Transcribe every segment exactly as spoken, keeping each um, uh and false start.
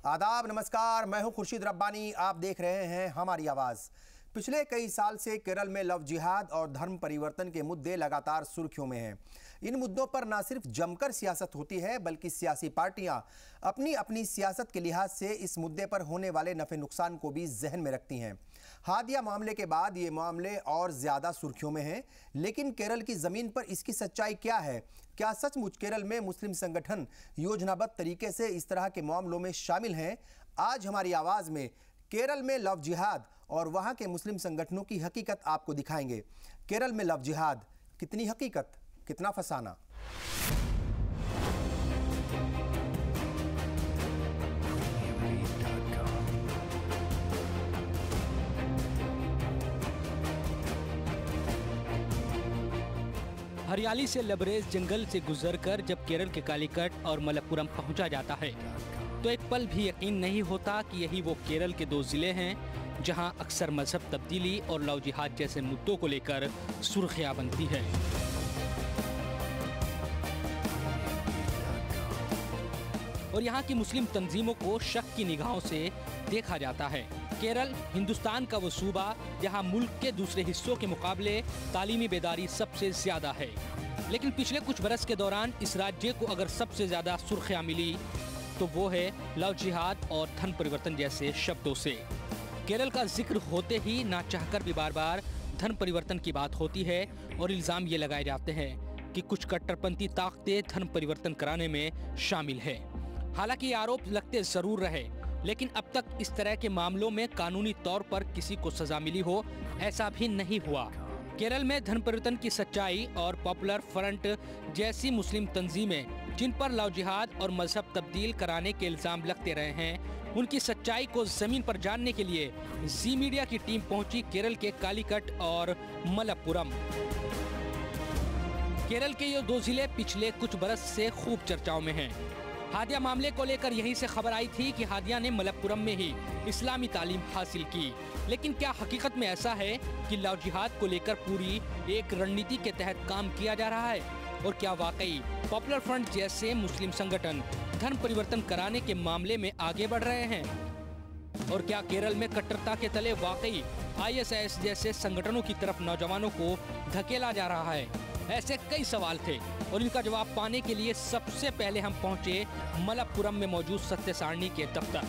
आदाब, नमस्कार। मैं हूं खुर्शीद रब्बानी। आप देख रहे हैं हमारी आवाज़। पिछले कई साल से केरल में लव जिहाद और धर्म परिवर्तन के मुद्दे लगातार सुर्खियों में हैं। इन मुद्दों पर न सिर्फ जमकर सियासत होती है, बल्कि सियासी पार्टियां अपनी अपनी सियासत के लिहाज से इस मुद्दे पर होने वाले नफे नुकसान को भी जहन में रखती हैं। हादिया मामले के बाद ये मामले और ज़्यादा सुर्खियों में हैं। लेकिन केरल की ज़मीन पर इसकी सच्चाई क्या है? क्या सचमुच केरल में मुस्लिम संगठन योजनाबद्ध तरीके से इस तरह के मामलों में शामिल हैं? आज हमारी आवाज़ में केरल में लव जिहाद और वहां के मुस्लिम संगठनों की हकीकत आपको दिखाएंगे। केरल में लव जिहाद, कितनी हकीकत, कितना फसाना। हरियाली से लबरेज जंगल से गुजरकर जब केरल के कालीकट और मलप्पुरम पहुंचा जाता है तो एक पल भी यकीन नहीं होता कि यही वो केरल के दो जिले हैं जहां अक्सर मजहब तब्दीली और लव जिहाद जैसे मुद्दों को लेकर सुर्खियां बनती है। और यहां की मुस्लिम तंजीमों को शक की निगाहों से देखा जाता है। केरल हिंदुस्तान का वो सूबा जहां मुल्क के दूसरे हिस्सों के मुकाबले तालीमी बेदारी सबसे ज्यादा है। लेकिन पिछले कुछ बरस के दौरान इस राज्य को अगर सबसे ज्यादा सुर्खियां मिली तो वो है लव जिहाद और धर्म परिवर्तन जैसे शब्दों से। केरल का जिक्र होते ही ना चाहकर भी बार बार धर्म परिवर्तन की बात होती है और इल्जाम ये लगाए जाते हैं कि कुछ कट्टरपंथी ताकतें धर्म परिवर्तन कराने में शामिल है। हालांकि ये आरोप लगते जरूर रहे, लेकिन अब तक इस तरह के मामलों में कानूनी तौर पर किसी को सजा मिली हो, ऐसा भी नहीं हुआ। केरल में धर्म परिवर्तन की सच्चाई और पॉपुलर फ्रंट जैसी मुस्लिम तंजीमें जिन पर लव जिहाद और मजहब तब्दील कराने के इल्जाम लगते रहे हैं, उनकी सच्चाई को जमीन पर जानने के लिए जी मीडिया की टीम पहुंची केरल के कालीकट और मलप्पुरम। केरल के ये दो जिले पिछले कुछ बरस से खूब चर्चाओं में हैं। हादिया मामले को लेकर यहीं से खबर आई थी कि हादिया ने मलप्पुरम में ही इस्लामी तालीम हासिल की। लेकिन क्या हकीकत में ऐसा है कि लव जिहाद को लेकर पूरी एक रणनीति के तहत काम किया जा रहा है? और क्या वाकई पॉपुलर फ्रंट जैसे मुस्लिम संगठन धर्म परिवर्तन कराने के मामले में आगे बढ़ रहे हैं? और क्या केरल में कट्टरता के तले वाकई आई एस आई एस जैसे संगठनों की तरफ नौजवानों को धकेला जा रहा है? ऐसे कई सवाल थे और इनका जवाब पाने के लिए सबसे पहले हम पहुंचे मलप्पुरम में मौजूद सत्य सारणी के दफ्तर।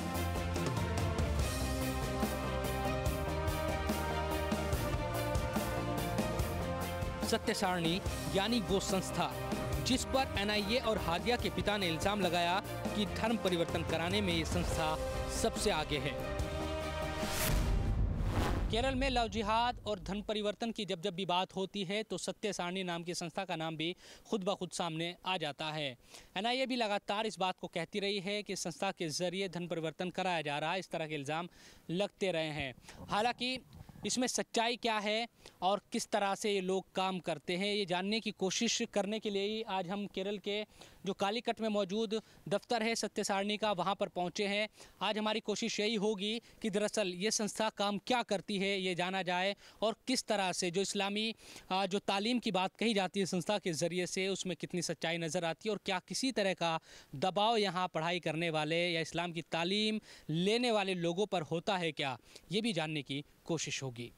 सत्य सारणी यानी वो संस्था जिस पर एन आई ए और हादिया के पिता ने इल्जाम लगाया कि धर्म परिवर्तन कराने में ये संस्था सबसे आगे है। केरल में लव जिहाद और धर्म परिवर्तन की जब जब भी बात होती है तो सत्य सारणी नाम की संस्था का नाम भी खुद ब खुद सामने आ जाता है। एन आई ए भी लगातार इस बात को कहती रही है कि संस्था के जरिए धर्म परिवर्तन कराया जा रहा है, इस तरह के इल्ज़ाम लगते रहे हैं। हालांकि इसमें सच्चाई क्या है और किस तरह से ये लोग काम करते हैं, ये जानने की कोशिश करने के लिए ही आज हम केरल के जो कालीकट में मौजूद दफ्तर है सत्य सारणी का, वहाँ पर पहुँचे हैं। आज हमारी कोशिश यही होगी कि दरअसल ये संस्था काम क्या करती है ये जाना जाए और किस तरह से जो इस्लामी जो तालीम की बात कही जाती है संस्था के ज़रिए से उसमें कितनी सच्चाई नज़र आती है और क्या किसी तरह का दबाव यहाँ पढ़ाई करने वाले या इस्लाम की तालीम लेने वाले लोगों पर होता है क्या, ये भी जानने की कोशिश होगी।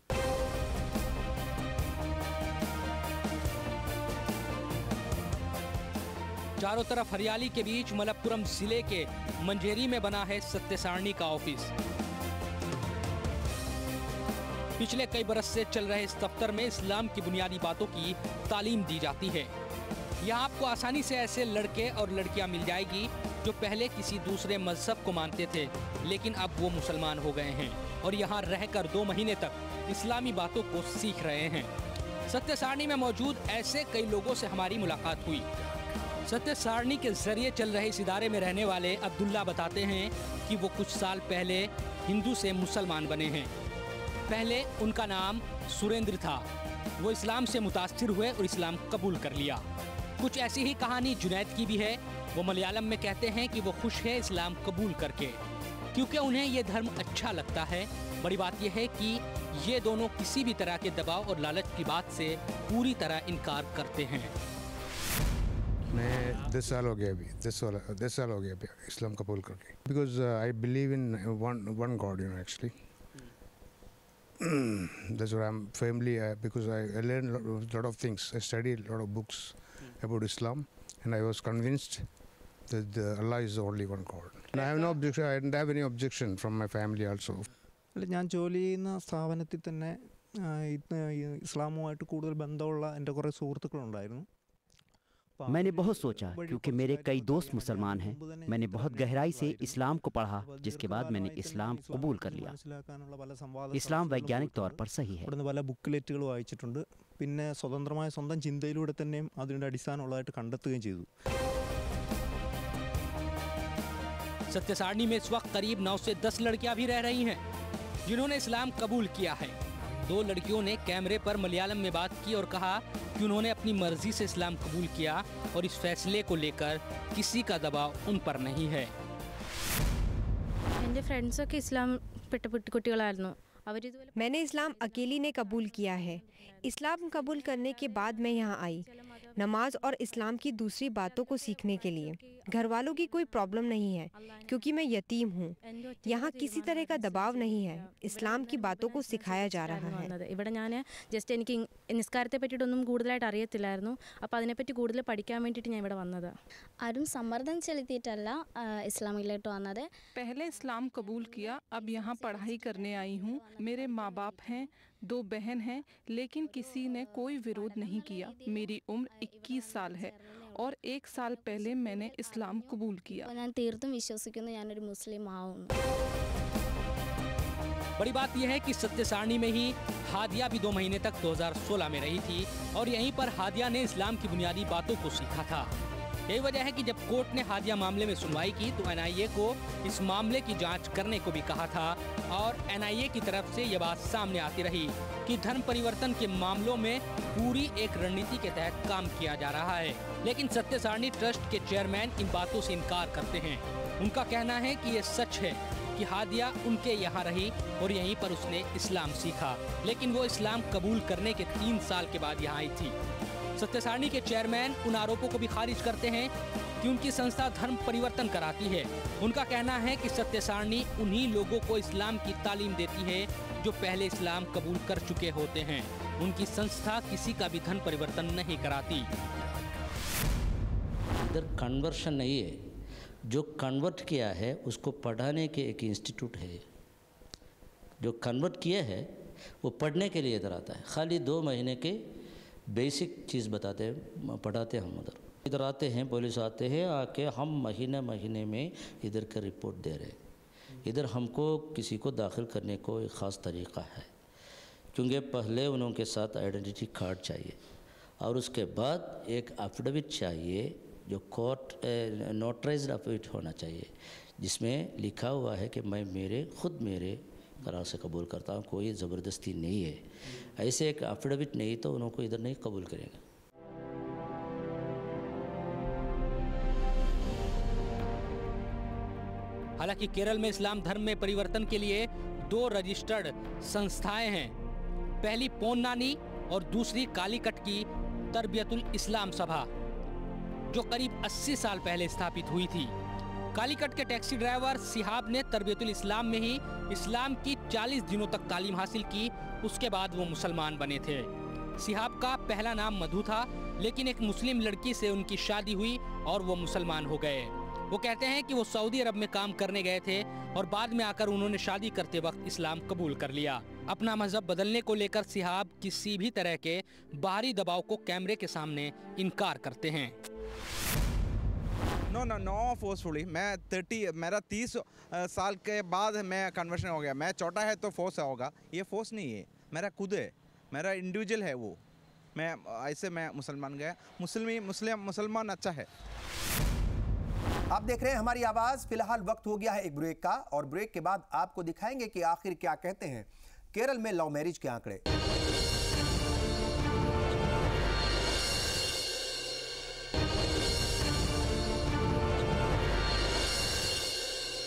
चारों तरफ हरियाली के बीच मलप्पुरम जिले के मंझेरी में बना है सत्य सारणी का ऑफिस। पिछले कई बरस से चल रहे इस दफ्तर में इस्लाम की बुनियादी बातों की तालीम दी जाती है। यहाँ आपको आसानी से ऐसे लड़के और लड़कियाँ मिल जाएगी जो पहले किसी दूसरे मजहब को मानते थे लेकिन अब वो मुसलमान हो गए हैं और यहाँ रहकर दो महीने तक इस्लामी बातों को सीख रहे हैं। सत्य सारणी में मौजूद ऐसे कई लोगों से हमारी मुलाकात हुई। सत्य सारणी के जरिए चल रहे इस इदारे में रहने वाले अब्दुल्ला बताते हैं कि वो कुछ साल पहले हिंदू से मुसलमान बने हैं। पहले उनका नाम सुरेंद्र था। वो इस्लाम से मुतासिर हुए और इस्लाम कबूल कर लिया। कुछ ऐसी ही कहानी जुनैद की भी है। वो मलयालम में कहते हैं कि वो खुश है इस्लाम कबूल करके क्योंकि उन्हें ये धर्म अच्छा लगता है। बड़ी बात यह है कि ये दोनों किसी भी तरह के दबाव और लालच की बात से पूरी तरह इनकार करते हैं। मैं दस साल हो गया अभी दस साल दस साल हो गया अभी इस्लाम कबूल करके because I believe in one one God you know actually that's why I'm firmly uh, because I, I learned a lot, lot of things. I studied a lot of books about Islam and I was convinced that the Allah is the only one God. And I have no objection. I didn't have any objection from my family also. ഞാൻ ജോലി ചെയ്യുന്ന സ്ഥാപനത്തിൽ തന്നെ ഇസ്ലാമുമായിട്ട് കൂടുതൽ ബന്ധമുള്ള എൻ്റെ കുറേ സുഹൃത്തുക്കളുണ്ടായിരുന്നു. मैंने बहुत सोचा क्योंकि मेरे कई दोस्त मुसलमान हैं. मैंने बहुत गहराई से इस्लाम को पढ़ा जिसके बाद मैंने इस्लाम कबूल कर लिया. इस्लाम वैज्ञानिक तौर पर सही है. പല ബുക്ക്ലെറ്റുകൾ വായിച്ചിട്ടുണ്ട്. പിന്നെ സ്വതന്ത്രമായ സ്വന്തം ചിന്തയിലൂടെ തന്നെയും അതിൻ്റെ അടിസ്ഥാനമുള്ളതായിട്ട് കണ്ടെത്തുകയും ചെയ്തു. सत्य सारणी में इस वक्त करीब नौ से दस लड़कियां भी रह रही हैं जिन्होंने इस्लाम कबूल किया है. दो लड़कियों ने कैमरे पर मलयालम में बात की और कहा कि उन्होंने अपनी मर्जी से इस्लाम कबूल किया और इस फैसले को लेकर किसी का दबाव उन पर नहीं है. मेरे फ्रेंड्स ഒക്കെ ഇസ്ലാം പെട്ട കുട്ടികളായിരുന്നു. मैंने इस्लाम अकेली ने कबूल किया है. इस्लाम कबूल करने के बाद मैं यहाँ आई नमाज और इस्लाम की दूसरी बातों को सीखने के लिए. घर वालों की कोई प्रॉब्लम नहीं है क्योंकि मैं यतीम हूँ. यहाँ किसी तरह का दबाव नहीं है. इस्लाम की बातों को सिखाया जा रहा है. ഇവിടെ ഞാൻ ജസ്റ്റ് എനിക്ക് നിസ്കാരത്തെ പറ്റിയിട്ടൊന്നും കൂടുതലായിട്ട് അറിയത്തില്ലായിരുന്നു. അപ്പോൾ അതിനെപ്പറ്റി കൂടുതൽ പഠിക്കാൻ വേണ്ടിയിട്ട് ഞാൻ ഇവിടെ വന്നത്. ആരും സമ്മർദ്ദം ചെലുത്തിയിട്ടല്ല ഇസ്ലാമിലോട്ട് വന്നത്. पहले इस्लाम कबूल किया, अब यहाँ पढ़ाई करने आई हूँ. मेरे माँ बाप हैं, दो बहन हैं, लेकिन किसी ने कोई विरोध नहीं किया. मेरी उम्र इक्कीस साल है और एक साल पहले मैंने इस्लाम कबूल किया. ഞാൻ തീർത്തും വിശ്വസിക്കുന്നു ഞാനൊരു മുസ്ലിം ആവുന്നു. बड़ी बात यह है कि सत्य सारणी में ही हादिया भी दो महीने तक दो हज़ार सोलह में रही थी और यहीं पर हादिया ने इस्लाम की बुनियादी बातों को सीखा था. यही वजह है कि जब कोर्ट ने हादिया मामले में सुनवाई की तो एन आई ए को इस मामले की जांच करने को भी कहा था और एन आई ए की तरफ से यह बात सामने आती रही कि धर्म परिवर्तन के मामलों में पूरी एक रणनीति के तहत काम किया जा रहा है. लेकिन सत्य सारणी ट्रस्ट के चेयरमैन इन बातों से इनकार करते हैं. उनका कहना है कि ये सच है कि हादिया उनके यहाँ रही और यहीं पर उसने इस्लाम सीखा, लेकिन वो इस्लाम कबूल करने के तीन साल के बाद यहाँ आई थी. सत्य सारणी के चेयरमैन उन आरोपों को भी खारिज करते हैं कि उनकी संस्था धर्म परिवर्तन कराती है. उनका कहना है कि सत्य सारणी उन्हीं लोगों को इस्लाम की तालीम देती है जो पहले इस्लाम कबूल कर चुके होते हैं. उनकी संस्था किसी का भी धर्म परिवर्तन नहीं कराती. इधर कन्वर्शन नहीं है, जो कन्वर्ट किया है उसको पढ़ाने के एक इंस्टीट्यूट है. जो कन्वर्ट किया है वो पढ़ने के लिए इधर आता है. खाली दो महीने के बेसिक चीज़ बताते हैं, पढ़ाते हैं. हम उधर इधर आते हैं, पुलिस आते हैं, आके हम महीने महीने में इधर का रिपोर्ट दे रहे हैं. इधर हमको किसी को दाखिल करने को एक ख़ास तरीक़ा है क्योंकि पहले उनके साथ आइडेंटिटी कार्ड चाहिए और उसके बाद एक एफिडेविट चाहिए जो कोर्ट नोटराइज्ड एफिडेविट होना चाहिए जिसमें लिखा हुआ है कि मैं मेरे खुद मेरे तरह से कबूल करता हूँ, कोई ज़बरदस्ती नहीं है. ऐसे एक एफिडेविट नहीं तो उनको इधर नहीं कबूल करेंगे. हालांकि केरल में इस्लाम धर्म में परिवर्तन के लिए दो रजिस्टर्ड संस्थाएं हैं. पहली पोन्नानी और दूसरी कालीकट की तरबियतुल इस्लाम सभा जो करीब अस्सी साल पहले स्थापित हुई थी. कालीकट के टैक्सी ड्राइवर सिहाब ने तरबियतुल इस्लाम में ही इस्लाम की चालीस दिनों तक तालीम हासिल की. उसके बाद वो मुसलमान बने थे. सिहाब का पहला नाम मधु था, लेकिन एक मुस्लिम लड़की से उनकी शादी हुई और वो मुसलमान हो गए. वो कहते हैं कि वो सऊदी अरब में काम करने गए थे और बाद में आकर उन्होंने शादी करते वक्त इस्लाम कबूल कर लिया. अपना मजहब बदलने को लेकर सिहाब किसी भी तरह के बाहरी दबाव को कैमरे के सामने इनकार करते हैं. No no no forcefully. मैं थर्टी मेरा तीस साल के बाद मैं कन्वर्शन हो गया. मैं छोटा है तो फोर्स होगा, ये फोर्स नहीं है, मेरा खुद है, मेरा इंडिविजुअल है. वो मैं ऐसे मैं मुसलमान गया. मुस्लिम मुस्लिम मुसलमान अच्छा है. आप देख रहे हैं हमारी आवाज. फिलहाल वक्त हो गया है एक ब्रेक का और ब्रेक के बाद आपको दिखाएंगे कि आखिर क्या कहते हैं केरल में लव मैरिज के आंकड़े.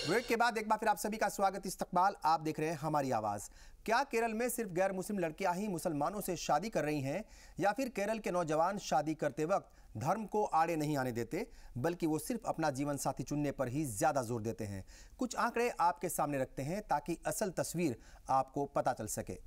ब्रेक के बाद एक बार फिर आप सभी का स्वागत। इस्तकबाल, आप देख रहे हैं हमारी आवाज़। क्या केरल में सिर्फ गैर मुस्लिम लड़कियां ही मुसलमानों से शादी कर रही हैं, या फिर केरल के नौजवान शादी करते वक्त धर्म को आड़े नहीं आने देते, बल्कि वो सिर्फ अपना जीवन साथी चुनने पर ही ज़्यादा जोर देते हैं? कुछ आंकड़े आपके सामने रखते हैं ताकि असल तस्वीर आपको पता चल सके।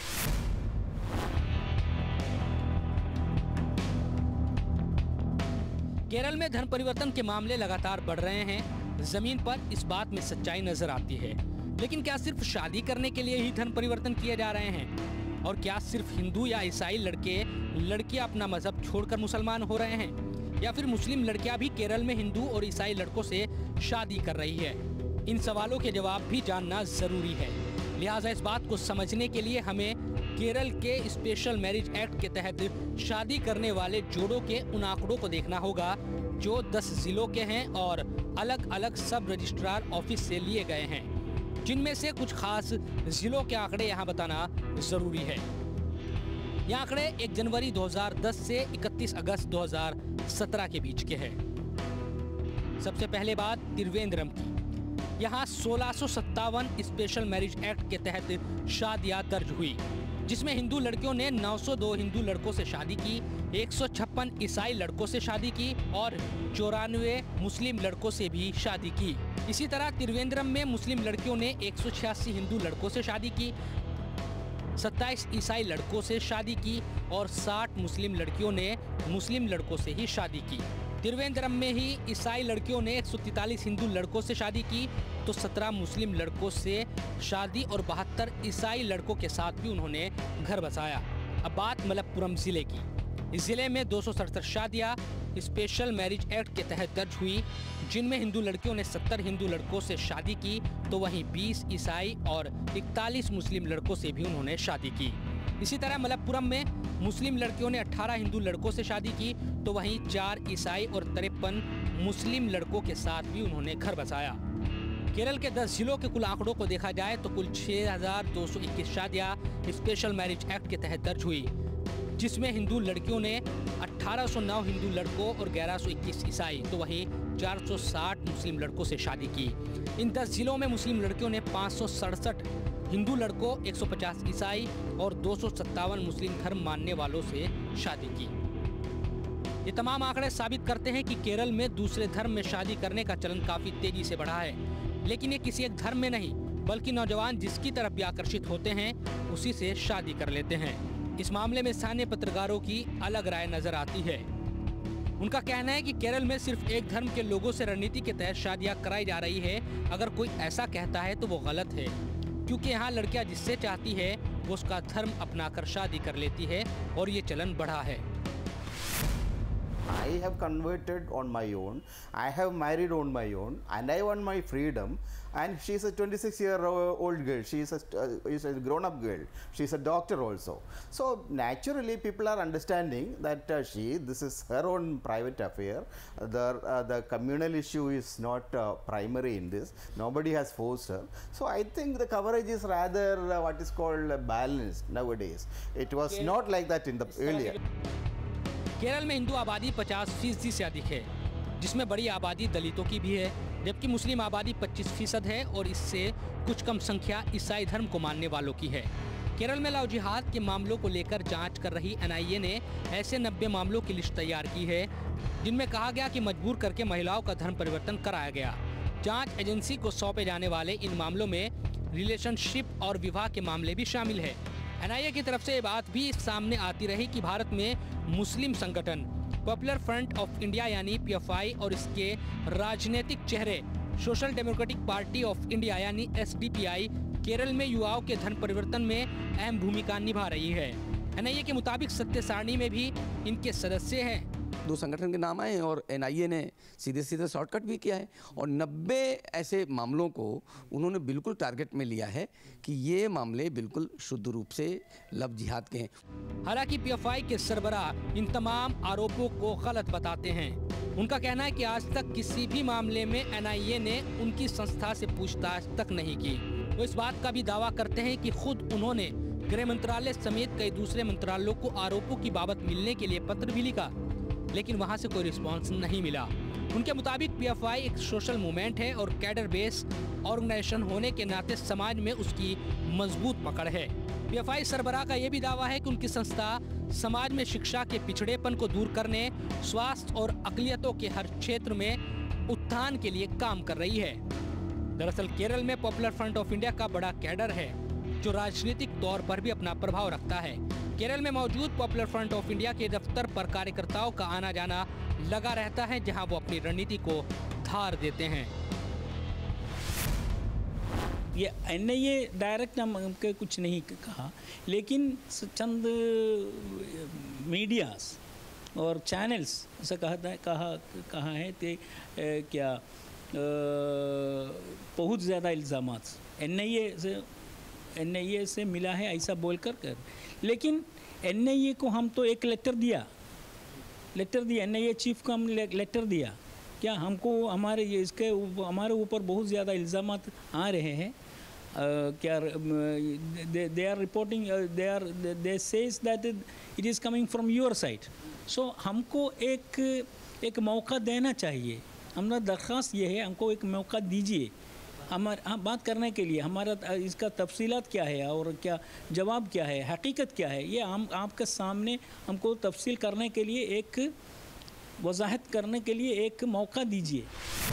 केरल में धर्म परिवर्तन के मामले लगातार बढ़ रहे हैं। जमीन पर इस बात में सच्चाई नजर आती है, लेकिन क्या सिर्फ शादी करने के लिए ही धर्म परिवर्तन किए जा रहे हैं? और क्या सिर्फ हिंदू या ईसाई लड़के लड़कियां अपना मजहब छोड़कर मुसलमान हो रहे हैं, या फिर मुस्लिम लड़कियां भी केरल में हिंदू और ईसाई लड़कों से शादी कर रही है? इन सवालों के जवाब भी जानना जरूरी है। लिहाजा इस बात को समझने के लिए हमें केरल के स्पेशल मैरिज एक्ट के तहत शादी करने वाले जोड़ों के उन आंकड़ों को देखना होगा जो दस जिलों के हैं और अलग अलग सब रजिस्ट्रार ऑफिस से लिए गए हैं, जिनमें से कुछ खास जिलों के आंकड़े यहाँ बताना जरूरी है। ये आंकड़े एक जनवरी दो हज़ार दस से इकतीस अगस्त दो हज़ार सत्रह के बीच के हैं। सबसे पहले बात त्रिवेंद्रम की। यहाँ सोलह सौ सत्तावन स्पेशल मैरिज एक्ट के तहत शादियां दर्ज हुई, जिसमें हिंदू लड़कियों ने नौ सौ दो हिंदू लड़कों से शादी की, एक सौ छप्पन ईसाई लड़कों से शादी की और चौरानवे मुस्लिम लड़कों से भी शादी की। इसी तरह त्रिवेंद्रम में मुस्लिम लड़कियों ने एक सौ छियासी हिंदू लड़कों से शादी की, सत्ताईस ईसाई लड़कों से शादी की और साठ मुस्लिम लड़कियों ने मुस्लिम लड़कों से ही शादी की। त्रिवेंद्रम में ही ईसाई लड़कियों ने एक सौ तैंतालीस हिंदू लड़कों से शादी की तो सत्रह मुस्लिम लड़कों से शादी और बहत्तर ईसाई लड़कों के साथ भी उन्होंने घर बसाया। अब बात मलप्पुरम जिले की। इस जिले में दो सौ सड़सठ शादियाँ स्पेशल मैरिज एक्ट के तहत दर्ज हुई, जिनमें हिंदू लड़कियों ने सत्तर हिंदू लड़कों से शादी की तो वहीं बीस ईसाई और इकतालीस मुस्लिम लड़कों से भी उन्होंने शादी की। इसी तरह मलप्पुरम में मुस्लिम लड़कियों ने अठारह हिंदू लड़कों से शादी की तो वहीं चार ईसाई और तिरपन मुस्लिम लड़कों के साथ भी उन्होंने घर बसाया। केरल के दस जिलों के कुल आंकड़ों को देखा जाए तो कुल छह हजार दो सौ इक्कीस शादियाँ स्पेशल मैरिज एक्ट के तहत दर्ज हुई, जिसमें हिंदू लड़कियों ने अठारह सौ नौ हिंदू लड़कों और ग्यारह सौ इक्कीस ईसाई तो वहीं चार सौ साठ मुस्लिम लड़कों से शादी की। इन दस जिलों में मुस्लिम लड़कियों ने पाँच सौ सड़सठ हिंदू लड़कों, एक सौ पचास ईसाई और दो सौ सत्तावन मुस्लिम धर्म मानने वालों से शादी की। ये तमाम आंकड़े साबित करते हैं कि केरल में दूसरे धर्म में शादी करने का चलन काफी तेजी से बढ़ा है, लेकिन ये किसी एक धर्म में नहीं बल्कि नौजवान जिसकी तरफ भी आकर्षित होते हैं उसी से शादी कर लेते हैं। इस मामले में स्थानीय पत्रकारों की अलग राय नजर आती है। उनका कहना है कि केरल में सिर्फ एक धर्म के लोगों से रणनीति के तहत शादियां कराई जा रही है। अगर कोई ऐसा कहता है तो वो गलत है, क्योंकि यहाँ लड़कियां जिससे चाहती है वो उसका धर्म अपनाकर शादी कर लेती है और ये चलन बढ़ा है। I have converted on my own, I have married on my own, and I want my freedom. And she is a twenty-six year old girl, she is a, uh, is a grown up girl, she is a doctor also. So naturally people are understanding that uh, she, this is her own private affair, the, uh, the communal issue is not uh, primary in this, nobody has forced her. So I think the coverage is rather uh, what is called uh, balanced nowadays. It was not like that in the earlier. Kerala में हिंदू आबादी पचास फीसदी से अधिक है, जिसमें बड़ी आबादी दलितों की भी है, जबकि मुस्लिम आबादी पच्चीस फीसद है और इससे कुछ कम संख्या ईसाई धर्म को मानने वालों की है। केरल में लव जिहाद के मामलों को लेकर जांच कर रही एन आई ए ने ऐसे नब्बे मामलों की लिस्ट तैयार की है, जिनमें कहा गया कि मजबूर करके महिलाओं का धर्म परिवर्तन कराया गया। जाँच एजेंसी को सौंपे जाने वाले इन मामलों में रिलेशनशिप और विवाह के मामले भी शामिल है। एन आई ए की तरफ से ये बात भी सामने आती रही कि भारत में मुस्लिम संगठन पॉपुलर फ्रंट ऑफ इंडिया यानी पी एफ आई और इसके राजनीतिक चेहरे Social Democratic Party of India यानी S D P I Kerala में युवाओं के धर्म परिवर्तन में अहम भूमिका निभा रही है। एन आई ए के मुताबिक सत्य सारणी में भी इनके सदस्य हैं। दो संगठन के नाम आए और एन आई ए ने सीधे सीधे शॉर्टकट भी किया है और नब्बे ऐसे मामलों को उन्होंने बिल्कुल टारगेट में लिया है कि ये मामले बिल्कुल शुद्ध रूप से लव जिहाद के हैं। हालांकि पी एफ आई के सरबराह इन तमाम आरोपों को गलत बताते हैं। उनका कहना है कि आज तक किसी भी मामले में एन आई ए ने उनकी संस्था से पूछताछ तक नहीं की। वो इस बात का भी दावा करते हैं कि खुद उन्होंने गृह मंत्रालय समेत कई दूसरे मंत्रालयों को आरोपों की बाबत मिलने के लिए पत्र भी लिखा, लेकिन वहां से कोई रिस्पांस नहीं मिला। उनके मुताबिक पीएफआई एक सोशल मूवमेंट है और कैडर बेस ऑर्गेनाइजेशन होने के नाते समाज में उसकी मजबूत पकड़ है। पीएफआई सरबराह का यह भी दावा है कि उनकी संस्था समाज में शिक्षा के पिछड़ेपन को दूर करने, स्वास्थ्य और अक़लियतों के हर क्षेत्र में उत्थान के लिए काम कर रही है। दरअसल केरल में पॉपुलर फ्रंट ऑफ इंडिया का बड़ा कैडर है जो राजनीतिक तौर पर भी अपना प्रभाव रखता है। केरल में मौजूद पॉपुलर फ्रंट ऑफ इंडिया के दफ्तर पर कार्यकर्ताओं का आना जाना लगा रहता है, जहां वो अपनी रणनीति को धार देते हैं। ये एन आई ए डायरेक्ट हम के कुछ नहीं कहा, लेकिन चंद मीडियास और चैनल्स ऐसा कहता है कहा कहा है कि क्या बहुत ज़्यादा इल्ज़ामात एन आई ए से एन आई ए से मिला है ऐसा बोल कर कर लेकिन एन आई ए को हम तो एक लेटर दिया लेटर दिया एन आई ए चीफ को हम लेटर दिया। क्या हमको हमारे इसके हमारे ऊपर बहुत ज़्यादा इल्ज़ामात आ रहे हैं। uh, क्या they are reporting they are they says that it is coming from your side. So हमको एक एक मौका देना चाहिए। हमारा दरख्वास्त ये है, हमको एक मौका दीजिए हमारे हम बात करने के लिए। हमारा इसका तफसीलात क्या है और क्या जवाब क्या है, हकीकत क्या है, ये हम आपके सामने हमको तफसील करने के लिए एक वजाहत करने के लिए एक मौका दीजिए।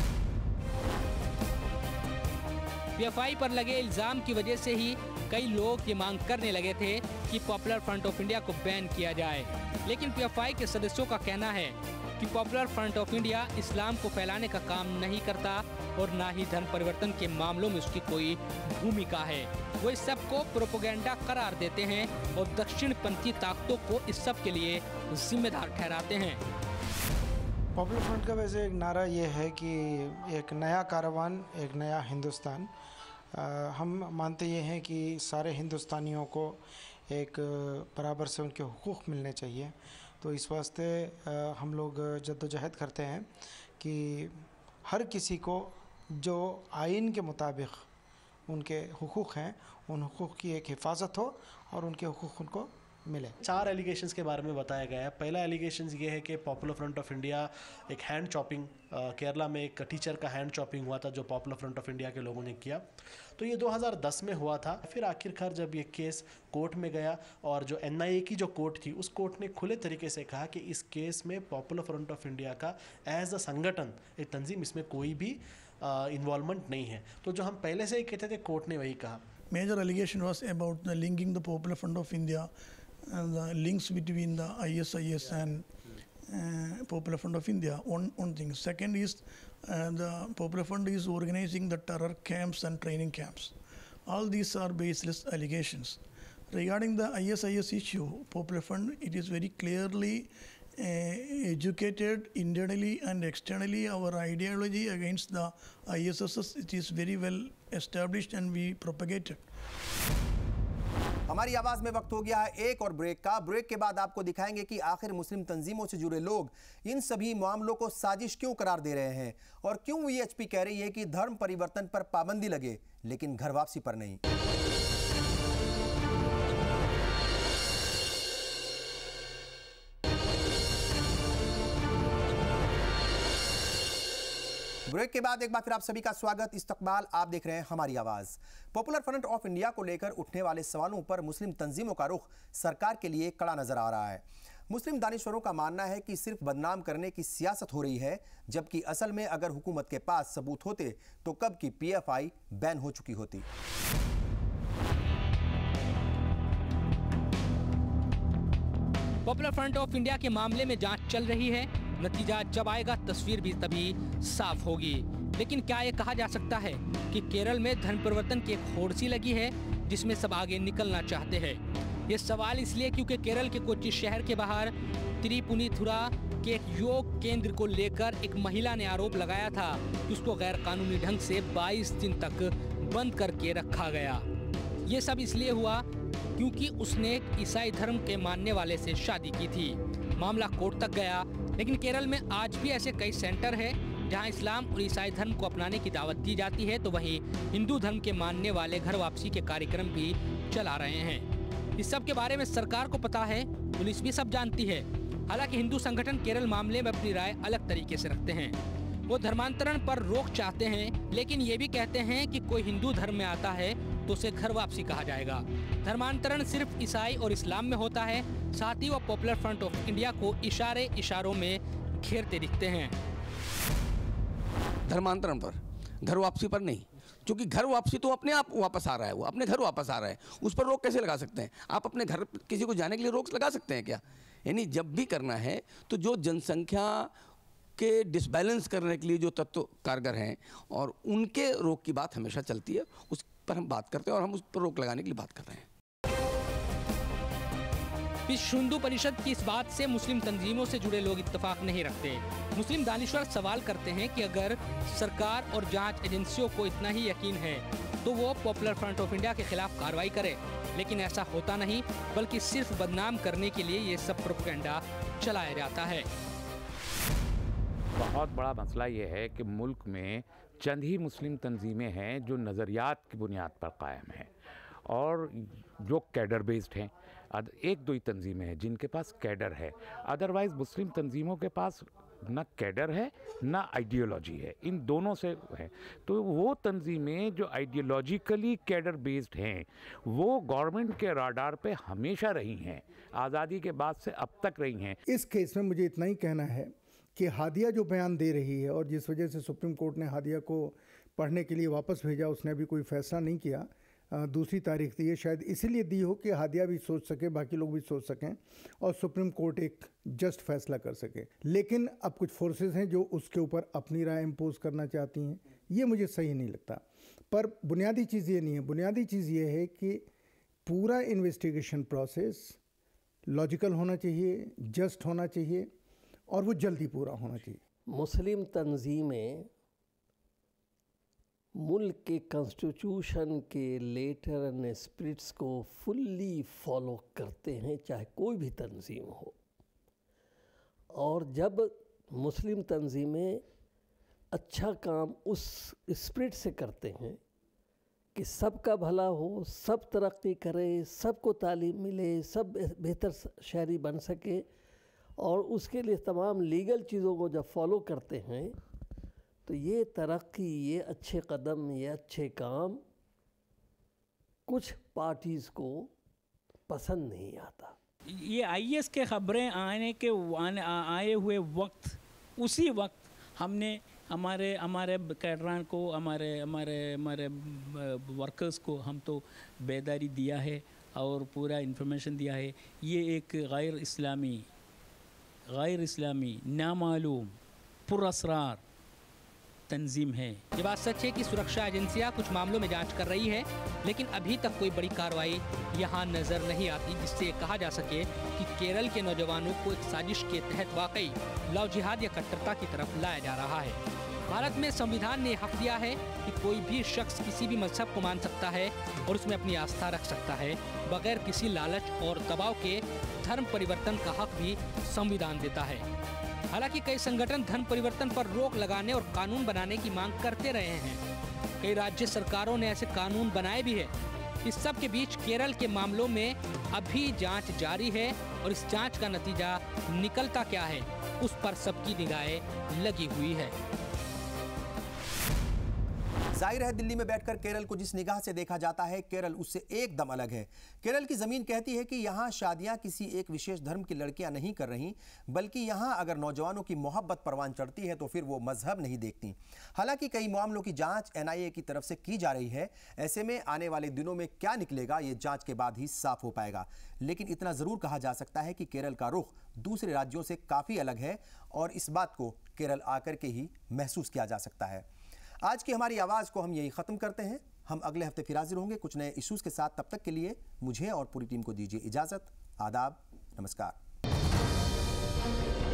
पीएफआई पर लगे इल्ज़ाम की वजह से ही कई लोग ये मांग करने लगे थे कि पॉपुलर फ्रंट ऑफ इंडिया को बैन किया जाए, लेकिन पीएफआई के सदस्यों का कहना है कि पॉपुलर फ्रंट ऑफ इंडिया इस्लाम को फैलाने का काम नहीं करता और ना ही धर्म परिवर्तन के मामलों में उसकी कोई भूमिका है। वो इस सब को प्रोपेगेंडा करार देते हैं और दक्षिणपंथी ताकतों को इस सब के लिए जिम्मेदार ठहराते हैं। पॉपुलर फ्रंट का वैसे एक नारा ये है कि एक नया कारवान, एक नया हिंदुस्तान। आ, हम मानते ये हैं कि सारे हिंदुस्तानियों को एक बराबर से उनके हुकूक मिलने चाहिए। तो इस वास्ते हम लोग जद्दोजहद करते हैं कि हर किसी को जो आइन के मुताबिक उनके हुकूक हैं उन हुकूक की एक हिफाजत हो और उनके हुकूक उनको मिले। चार एलिगेशंस के बारे में बताया गया है। पहला एलिगेशंस ये है कि पॉपुलर फ्रंट ऑफ इंडिया एक हैंड चॉपिंग, केरला में एक टीचर का हैंड चॉपिंग हुआ था जो पॉपुलर फ्रंट ऑफ इंडिया के लोगों ने किया। तो ये दो हज़ार दस में हुआ था। फिर आखिरकार जब ये केस कोर्ट में गया और जो एन आई ए की जो कोर्ट थी उस कोर्ट ने खुले तरीके से कहा कि इस केस में पॉपुलर फ्रंट ऑफ इंडिया का एज अ संगठन, एक तंजीम, इसमें कोई भी इन्वॉल्वमेंट नहीं है। तो जो हम पहले से ही कहते थे कोर्ट ने वही कहा। Major allegation was about the linking the Popular Front of India and the links between the I S I S and uh, Popular Front of India. One one thing. Second is uh, the Popular Front is organizing the terror camps and training camps. All these are baseless allegations. Regarding the I S I S issue, Popular Front, it is very clearly uh, educated internally and externally. Our ideology against the I S I S, it is very well established and we propagate it. हमारी आवाज में वक्त हो गया है एक और break का। ब्रेक के बाद आपको दिखाएंगे कि आखिर मुस्लिम तंजीमों से जुड़े लोग इन सभी मामलों को साजिश क्यों करार दे रहे हैं और क्यों वी एच पी कह रही है कि धर्म परिवर्तन पर पाबंदी लगे लेकिन घर वापसी पर नहीं। ब्रेक के बाद एक बार फिर आप सभी का स्वागत, इस्तकबाल। आप देख रहे हैं हमारी आवाज। पॉपुलर फ्रंट ऑफ इंडिया को लेकर उठने वाले सवालों पर मुस्लिम तंजीमों का रुख सरकार के लिए कड़ा नजर आ रहा है। मुस्लिम दानिश्वरों का मानना है कि सिर्फ बदनाम करने की सियासत हो रही है, जबकि असल में अगर हुकूमत के पास सबूत होते तो कब की पी एफ आई बैन हो चुकी होती। पॉपुलर फ्रंट ऑफ इंडिया के मामले में जांच चल रही है। नतीजा जब आएगा तस्वीर भी तभी साफ होगी। लेकिन क्या ये कहा जा सकता है कि केरल में धर्म परिवर्तन की एक होड़ सी लगी है जिसमें सब आगे निकलना चाहते हैं? ये सवाल इसलिए क्योंकि केरल के कोच्चि शहर के बाहर त्रिपुनिथुरा के एक योग केंद्र को लेकर एक महिला ने आरोप लगाया था कि उसको गैर कानूनी ढंग से बाईस दिन तक बंद करके रखा गया। ये सब इसलिए हुआ क्योंकि उसने एक ईसाई धर्म के मानने वाले से शादी की थी। मामला कोर्ट तक गया, लेकिन केरल में आज भी ऐसे कई सेंटर हैं जहां इस्लाम और ईसाई धर्म को अपनाने की दावत दी जाती है, तो वहीं हिंदू धर्म के मानने वाले घर वापसी के कार्यक्रम भी चला रहे हैं। इस सब के बारे में सरकार को पता है, पुलिस भी सब जानती है, हालांकि हिंदू संगठन केरल मामले में अपनी राय अलग तरीके से रखते हैं। वो धर्मांतरण पर रोक चाहते हैं, लेकिन ये भी कहते हैं कि कोई हिंदू धर्म में आता है तो उसे घर वापसी कहा जाएगा। धर्मांतरण सिर्फ ईसाई और इस्लाम में होता है। साथ ही वो पॉपुलर फ्रंट ऑफ इंडिया को इशारे इशारों में घेरते दिखते हैं। धर्मांतरण पर, घर वापसी पर नहीं, क्योंकि घर वापसी तो अपने आप वापस आ रहा है, वो अपने घर वापस आ रहा है, उस पर रोक कैसे लगा सकते हैं? आप अपने घर किसी को जाने के लिए रोक लगा सकते हैं क्या? यानी जब भी करना है तो जो जनसंख्या के डिसबैलेंस करने के लिए जो तत्व कारगर हैं और उनके रोक की बात हमेशा चलती है, उस पर हम बात करते हैं और हम उस पर रोक लगाने के लिए बात कर रहे हैं। विश्व हिंदू परिषद की इस बात से मुस्लिम तंजीमों से जुड़े लोग इत्तेफाक नहीं रखते। मुस्लिम दानिश्वर सवाल करते हैं कि अगर सरकार और जांच एजेंसियों को इतना ही यकीन है तो वो पॉपुलर फ्रंट ऑफ इंडिया के खिलाफ कार्रवाई करे, लेकिन ऐसा होता नहीं, बल्कि सिर्फ बदनाम करने के लिए ये सब प्रोपेगेंडा चलाया जाता है। बहुत बड़ा मसला ये है कि मुल्क में चंद ही मुस्लिम तंजीमें हैं जो नज़रियात की बुनियाद पर कायम हैं और जो कैडर बेस्ड हैं। एक दो ही तंजीमें हैं जिनके पास कैडर है, अदरवाइज़ मुस्लिम तंजीमों के पास ना कैडर है ना आइडियोलॉजी है, इन दोनों से है। तो वो तंजीमें जो आइडियोलॉजिकली कैडर बेस्ड हैं वो गवर्नमेंट के राडार पे हमेशा रही हैं, आज़ादी के बाद से अब तक रही हैं। इस केस में मुझे इतना ही कहना है कि हादिया जो बयान दे रही है और जिस वजह से सुप्रीम कोर्ट ने हादिया को पढ़ने के लिए वापस भेजा, उसने अभी कोई फैसला नहीं किया, दूसरी तारीख दी है, शायद इसीलिए दी हो कि हादिया भी सोच सके, बाकी लोग भी सोच सकें और सुप्रीम कोर्ट एक जस्ट फैसला कर सके। लेकिन अब कुछ फोर्सेस हैं जो उसके ऊपर अपनी राय इम्पोज करना चाहती हैं, ये मुझे सही नहीं लगता। पर बुनियादी चीज़ ये नहीं है, बुनियादी चीज़ ये है कि पूरा इन्वेस्टिगेशन प्रोसेस लॉजिकल होना चाहिए, जस्ट होना चाहिए और वो जल्दी पूरा होना चाहिए। मुस्लिम तंजीमें मुल्क के कॉन्स्टिट्यूशन के लेटर एंड स्पिरिट्स को फुल्ली फॉलो करते हैं, चाहे कोई भी तंजीम हो। और जब मुस्लिम तंजीमें अच्छा काम उस स्पिरिट से करते हैं कि सबका भला हो, सब तरक्की करे, सबको तालीम मिले, सब बेहतर शहरी बन सके, और उसके लिए तमाम लीगल चीज़ों को जब फॉलो करते हैं तो ये तरक्की, ये अच्छे कदम, ये अच्छे काम कुछ पार्टीज़ को पसंद नहीं आता। ये आईएस के ख़बरें आने के आने, आए हुए वक्त, उसी वक्त हमने हमारे हमारे कैडरान को, हमारे हमारे हमारे वर्कर्स को हम तो बेदारी दिया है और पूरा इन्फॉर्मेशन दिया है। ये एक गैर इस्लामी गैर इस्लामी नामालूम पुरअसरार तंजीम है। ये बात सच है कि सुरक्षा एजेंसियां कुछ मामलों में जांच कर रही है, लेकिन अभी तक कोई बड़ी कार्रवाई यहां नजर नहीं आती जिससे कहा जा सके कि केरल के नौजवानों को एक साजिश के तहत वाकई लव जिहाद या कट्टरता की तरफ लाया जा रहा है। भारत में संविधान ने हक दिया है कि कोई भी शख्स किसी भी मजहब को मान सकता है और उसमें अपनी आस्था रख सकता है, बगैर किसी लालच और दबाव के धर्म परिवर्तन का हक भी संविधान देता है। हालांकि कई संगठन धर्म परिवर्तन पर रोक लगाने और कानून बनाने की मांग करते रहे हैं। कई राज्य सरकारों ने ऐसे कानून बनाए भी है। इस सब के बीच केरल के मामलों में अभी जांच जारी है और इस जांच का नतीजा निकलता क्या है उस पर सबकी निगाहें लगी हुई है। जाहिर है दिल्ली में बैठकर केरल को जिस निगाह से देखा जाता है, केरल उससे एकदम अलग है। केरल की ज़मीन कहती है कि यहाँ शादियाँ किसी एक विशेष धर्म की लड़कियाँ नहीं कर रही, बल्कि यहाँ अगर नौजवानों की मोहब्बत परवान चढ़ती है तो फिर वो मजहब नहीं देखती। हालांकि कई मामलों की जांच एनआईए की तरफ से की जा रही है। ऐसे में आने वाले दिनों में क्या निकलेगा ये जाँच के बाद ही साफ हो पाएगा। लेकिन इतना ज़रूर कहा जा सकता है कि केरल का रुख दूसरे राज्यों से काफ़ी अलग है और इस बात को केरल आकर के ही महसूस किया जा सकता है। आज की हमारी आवाज़ को हम यही ख़त्म करते हैं। हम अगले हफ्ते फिर हाजिर होंगे कुछ नए इश्यूज़ के साथ। तब तक के लिए मुझे और पूरी टीम को दीजिए इजाज़त। आदाब, नमस्कार।